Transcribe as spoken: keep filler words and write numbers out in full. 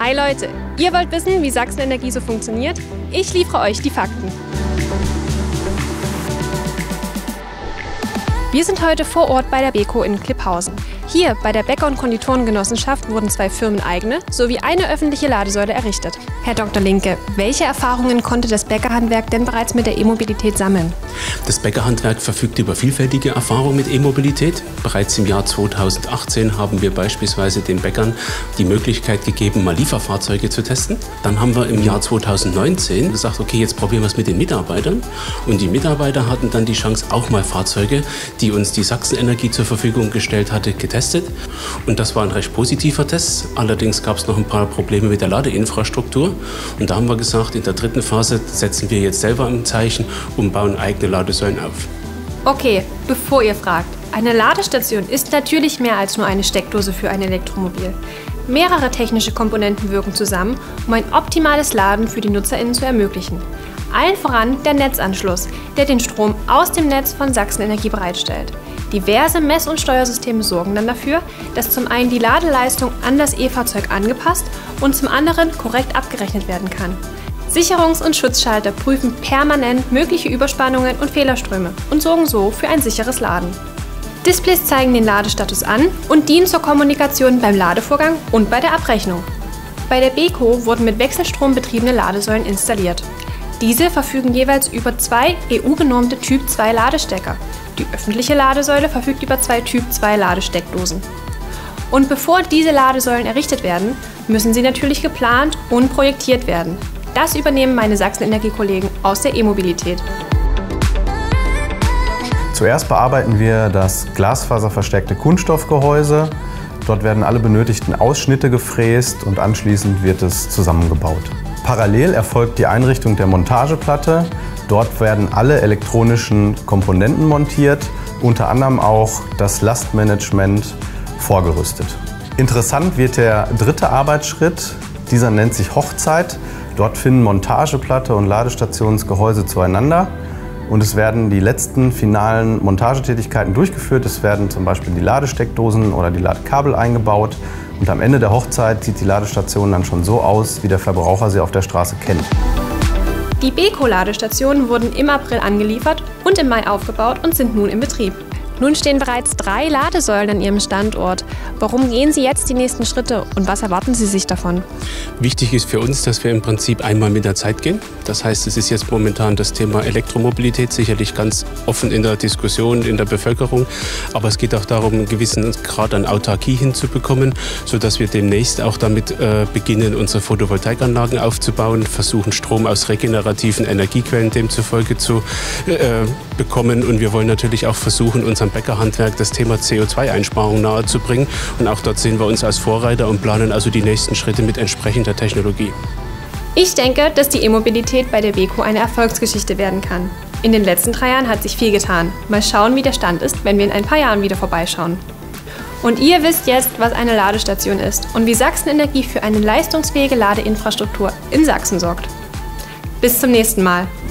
Hi Leute, ihr wollt wissen, wie Sachsen Energie so funktioniert? Ich liefere euch die Fakten. Wir sind heute vor Ort bei der Beko in Klipphausen. Hier bei der Bäcker- und Konditorengenossenschaft wurden zwei firmeneigene sowie eine öffentliche Ladesäule errichtet. Herr Doktor Linke, welche Erfahrungen konnte das Bäckerhandwerk denn bereits mit der E-Mobilität sammeln? Das Bäckerhandwerk verfügt über vielfältige Erfahrungen mit E-Mobilität. Bereits im Jahr zweitausendachtzehn haben wir beispielsweise den Bäckern die Möglichkeit gegeben, mal Lieferfahrzeuge zu testen. Dann haben wir im Jahr zweitausendneunzehn gesagt, okay, jetzt probieren wir es mit den Mitarbeitern. Und die Mitarbeiter hatten dann die Chance, auch mal Fahrzeuge, die uns die Sachsen Energie zur Verfügung gestellt hatte, getestet. Und das war ein recht positiver Test. Allerdings gab es noch ein paar Probleme mit der Ladeinfrastruktur. Und da haben wir gesagt, in der dritten Phase setzen wir jetzt selber ein Zeichen und bauen eigene Ladesäulen auf. Okay, bevor ihr fragt. Eine Ladestation ist natürlich mehr als nur eine Steckdose für ein Elektromobil. Mehrere technische Komponenten wirken zusammen, um ein optimales Laden für die NutzerInnen zu ermöglichen. Allen voran der Netzanschluss, der den Strom aus dem Netz von Sachsen Energie bereitstellt. Diverse Mess- und Steuersysteme sorgen dann dafür, dass zum einen die Ladeleistung an das E-Fahrzeug angepasst und zum anderen korrekt abgerechnet werden kann. Sicherungs- und Schutzschalter prüfen permanent mögliche Überspannungen und Fehlerströme und sorgen so für ein sicheres Laden. Displays zeigen den Ladestatus an und dienen zur Kommunikation beim Ladevorgang und bei der Abrechnung. Bei der Beko wurden mit Wechselstrom betriebene Ladesäulen installiert. Diese verfügen jeweils über zwei E U-genormte Typ zwei Ladestecker. Die öffentliche Ladesäule verfügt über zwei Typ zwei Ladesteckdosen. Und bevor diese Ladesäulen errichtet werden, müssen sie natürlich geplant und projektiert werden. Das übernehmen meine Sachsen Energie-Kollegen aus der E-Mobilität. Zuerst bearbeiten wir das glasfaserverstärkte Kunststoffgehäuse. Dort werden alle benötigten Ausschnitte gefräst und anschließend wird es zusammengebaut. Parallel erfolgt die Einrichtung der Montageplatte. Dort werden alle elektronischen Komponenten montiert, unter anderem auch das Lastmanagement vorgerüstet. Interessant wird der dritte Arbeitsschritt. Dieser nennt sich Hochzeit. Dort finden Montageplatte und Ladestationsgehäuse zueinander. Und es werden die letzten finalen Montagetätigkeiten durchgeführt. Es werden zum Beispiel die Ladesteckdosen oder die Ladekabel eingebaut. Und am Ende der Hochzeit sieht die Ladestation dann schon so aus, wie der Verbraucher sie auf der Straße kennt. Die Beko-Ladestationen wurden im April angeliefert und im Mai aufgebaut und sind nun in Betrieb. Nun stehen bereits drei Ladesäulen an Ihrem Standort. Warum gehen Sie jetzt die nächsten Schritte und was erwarten Sie sich davon? Wichtig ist für uns, dass wir im Prinzip einmal mit der Zeit gehen. Das heißt, es ist jetzt momentan das Thema Elektromobilität sicherlich ganz offen in der Diskussion, in der Bevölkerung. Aber es geht auch darum, einen gewissen Grad an Autarkie hinzubekommen, sodass wir demnächst auch damit äh, beginnen, unsere Photovoltaikanlagen aufzubauen, versuchen, Strom aus regenerativen Energiequellen demzufolge zu äh, bekommen. Und wir wollen natürlich auch versuchen, unseren Bäckerhandwerk das Thema C O zwei Einsparung nahezubringen. Und auch dort sehen wir uns als Vorreiter und planen also die nächsten Schritte mit entsprechender Technologie. Ich denke, dass die E-Mobilität bei der Beko eine Erfolgsgeschichte werden kann. In den letzten drei Jahren hat sich viel getan. Mal schauen, wie der Stand ist, wenn wir in ein paar Jahren wieder vorbeischauen. Und ihr wisst jetzt, was eine Ladestation ist und wie Sachsen Energie für eine leistungsfähige Ladeinfrastruktur in Sachsen sorgt. Bis zum nächsten Mal.